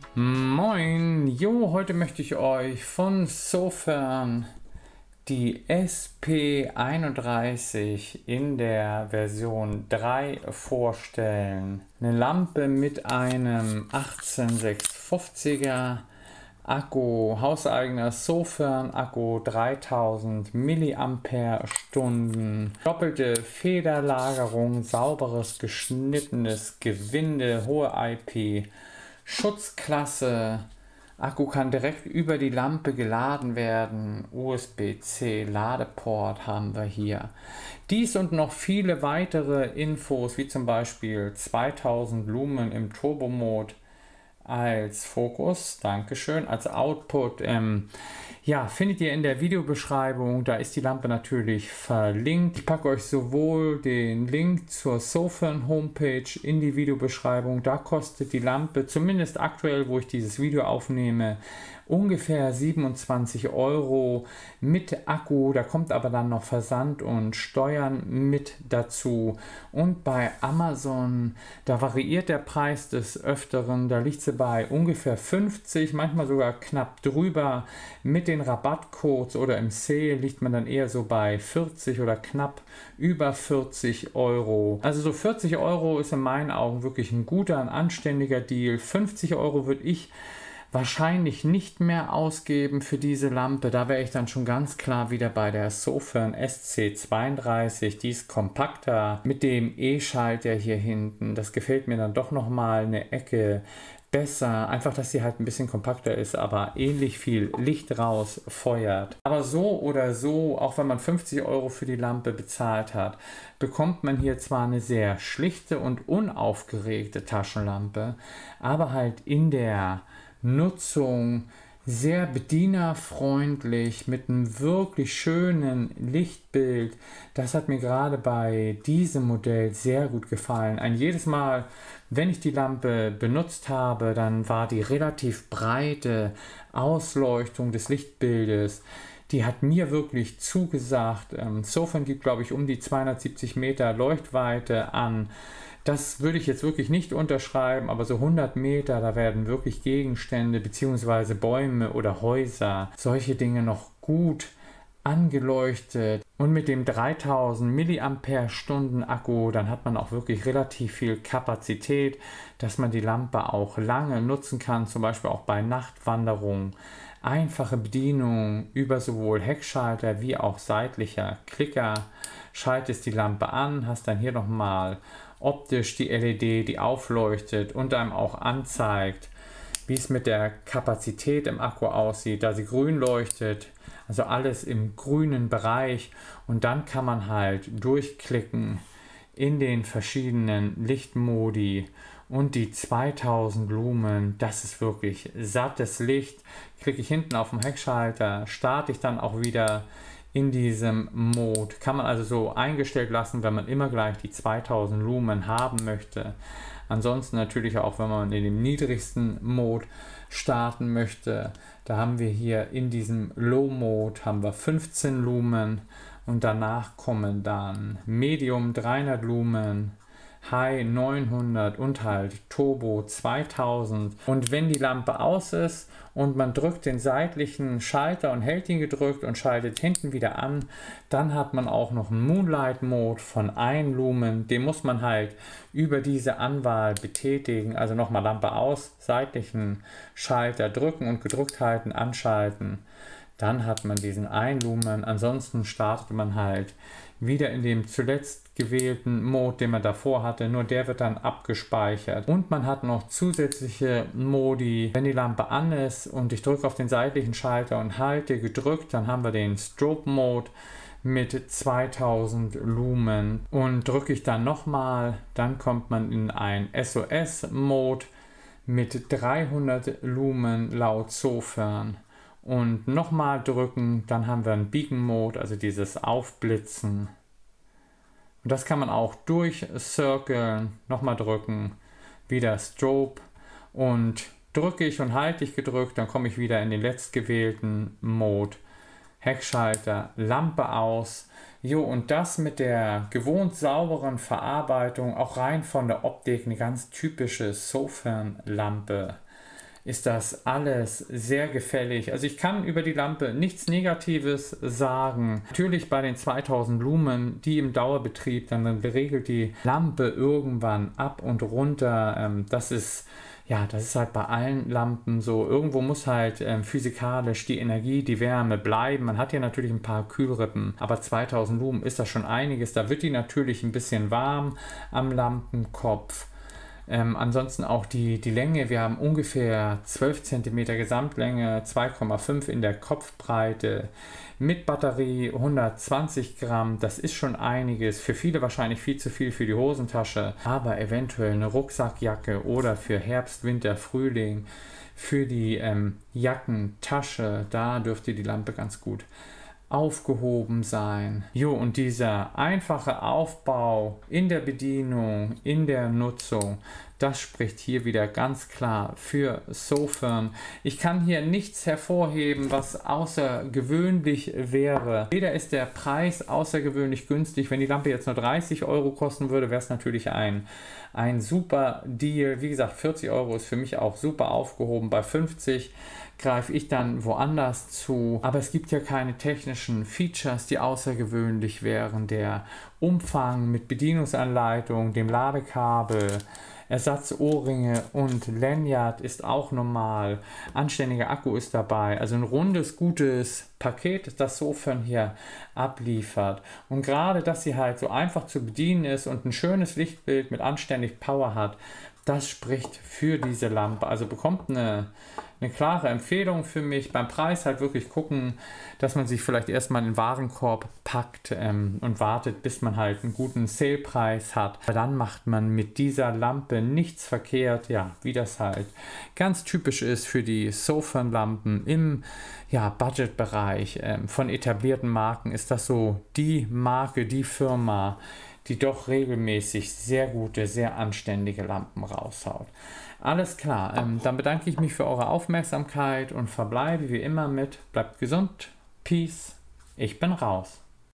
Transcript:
Moin, jo, heute möchte ich euch von Sofern die SP31 in der Version 3 vorstellen. Eine Lampe mit einem 18650er Akku, hauseigener Sofern Akku, 3000 mAh, doppelte Federlagerung, sauberes geschnittenes Gewinde, hohe IP, Schutzklasse. Akku kann direkt über die Lampe geladen werden. USB-C Ladeport haben wir hier. Dies und noch viele weitere Infos, wie zum Beispiel 2000 Lumen im Turbo-Mode als Fokus, Dankeschön, als Output. Ja, findet ihr in der Videobeschreibung, da ist die Lampe natürlich verlinkt. Ich packe euch sowohl den Link zur Sofern Homepage in die Videobeschreibung. Da kostet die Lampe, zumindest aktuell, wo ich dieses Video aufnehme, ungefähr 27 € mit Akku. Da kommt aber dann noch Versand und Steuern mit dazu. Und bei Amazon, da variiert der Preis des Öfteren. Da liegt sie bei ungefähr 50, manchmal sogar knapp drüber. Mit den Rabattcodes oder im Sale liegt man dann eher so bei 40 oder knapp über 40 €. Also so 40 € ist in meinen Augen wirklich ein guter, ein anständiger Deal. 50 € würde ich wahrscheinlich nicht mehr ausgeben für diese Lampe. Da wäre ich dann schon ganz klar wieder bei der Sofern SC32. Die ist kompakter mit dem E-Schalter hier hinten. Das gefällt mir dann doch nochmal eine Ecke besser. Einfach, dass sie halt ein bisschen kompakter ist, aber ähnlich viel Licht rausfeuert. Aber so oder so, auch wenn man 50 € für die Lampe bezahlt hat, bekommt man hier zwar eine sehr schlichte und unaufgeregte Taschenlampe, aber halt in der Nutzung sehr bedienerfreundlich mit einem wirklich schönen Lichtbild. Das hat mir gerade bei diesem Modell sehr gut gefallen. Jedes Mal, wenn ich die Lampe benutzt habe, dann war die relativ breite Ausleuchtung des Lichtbildes, die hat mir wirklich zugesagt. Sofern gibt, glaube ich, um die 270 Meter Leuchtweite an. Das würde ich jetzt wirklich nicht unterschreiben, aber so 100 Meter, da werden wirklich Gegenstände bzw. Bäume oder Häuser, solche Dinge noch gut angeleuchtet. Und mit dem 3000 mAh Akku, dann hat man auch wirklich relativ viel Kapazität, dass man die Lampe auch lange nutzen kann, zum Beispiel auch bei Nachtwanderungen. Einfache Bedienung über sowohl Heckschalter wie auch seitlicher Klicker. Schaltest die Lampe an, hast dann hier nochmal optisch die LED, die aufleuchtet und einem auch anzeigt, wie es mit der Kapazität im Akku aussieht, da sie grün leuchtet, also alles im grünen Bereich, und dann kann man halt durchklicken in den verschiedenen Lichtmodi und die 2000 Lumen, das ist wirklich sattes Licht. Klicke ich hinten auf den Heckschalter, starte ich dann auch wieder in diesem Mode. Kann man also so eingestellt lassen, wenn man immer gleich die 2000 Lumen haben möchte. Ansonsten natürlich auch, wenn man in dem niedrigsten Mode starten möchte. Da haben wir hier in diesem Low Mode haben wir 15 Lumen und danach kommen dann Medium 300 Lumen, High 900 und halt Turbo 2000. Und wenn die Lampe aus ist und man drückt den seitlichen Schalter und hält ihn gedrückt und schaltet hinten wieder an, dann hat man auch noch einen Moonlight Mode von 1 Lumen. Den muss man halt über diese Anwahl betätigen. Also nochmal Lampe aus, seitlichen Schalter drücken und gedrückt halten, anschalten. Dann hat man diesen 1 Lumen. Ansonsten startet man halt wieder in dem zuletzt gewählten Mode, den man davor hatte, nur der wird dann abgespeichert. Und man hat noch zusätzliche Modi. Wenn die Lampe an ist und ich drücke auf den seitlichen Schalter und halte gedrückt, dann haben wir den Strobe Mode mit 2000 Lumen. Und drücke ich dann nochmal, dann kommt man in ein SOS Mode mit 300 Lumen laut Sofern. Und nochmal drücken, dann haben wir einen Beacon Mode, also dieses Aufblitzen. Und das kann man auch durchcirkeln, nochmal drücken, wieder Strobe, und drücke ich und halte ich gedrückt, dann komme ich wieder in den letztgewählten Mode. Heckschalter, Lampe aus. Jo, und das mit der gewohnt sauberen Verarbeitung, auch rein von der Optik, eine ganz typische Sofern-Lampe. ist das alles sehr gefällig. Also ich kann über die Lampe nichts Negatives sagen. Natürlich bei den 2000 Lumen, die im Dauerbetrieb, dann regelt die Lampe irgendwann ab und runter. Das ist halt bei allen Lampen so. Irgendwo muss halt physikalisch die Energie, die Wärme bleiben. Man hat ja natürlich ein paar Kühlrippen, aber 2000 Lumen ist das schon einiges. Da wird die natürlich ein bisschen warm am Lampenkopf. Ansonsten auch die Länge, wir haben ungefähr 12 cm Gesamtlänge, 2,5 in der Kopfbreite, mit Batterie 120 Gramm, das ist schon einiges, für viele wahrscheinlich viel zu viel für die Hosentasche, aber eventuell eine Rucksackjacke oder für Herbst, Winter, Frühling, für die Jackentasche, da dürfte die Lampe ganz gut aufgehoben sein. Jo, und dieser einfache Aufbau in der Bedienung, in der Nutzung, das spricht hier wieder ganz klar für Sofern. Ich kann hier nichts hervorheben, was außergewöhnlich wäre. Weder ist der Preis außergewöhnlich günstig. Wenn die Lampe jetzt nur 30 Euro kosten würde, wäre es natürlich ein super Deal. Wie gesagt, 40 Euro ist für mich auch super aufgehoben. Bei 50 greife ich dann woanders zu. Aber es gibt ja keine technischen Features, die außergewöhnlich wären. Der Umfang mit Bedienungsanleitung, dem Ladekabel, Ersatzohrringe und Lanyard ist auch normal. Anständiger Akku ist dabei. Also ein rundes, gutes Paket, das Sofern hier abliefert. Und gerade, dass sie halt so einfach zu bedienen ist und ein schönes Lichtbild mit anständig Power hat, das spricht für diese Lampe. Also bekommt eine klare Empfehlung für mich. Beim Preis halt wirklich gucken, dass man sich vielleicht erstmal in den Warenkorb packt und wartet, bis man halt einen guten Salepreis hat. Aber dann macht man mit dieser Lampe nichts verkehrt, ja, wie das halt ganz typisch ist für die Sofern-Lampen im Budgetbereich. Von etablierten Marken ist das so die Marke, die Firma, die doch regelmäßig sehr gute, sehr anständige Lampen raushaut. Alles klar, dann bedanke ich mich für eure Aufmerksamkeit und verbleibe wie immer mit: bleibt gesund, Peace, ich bin raus.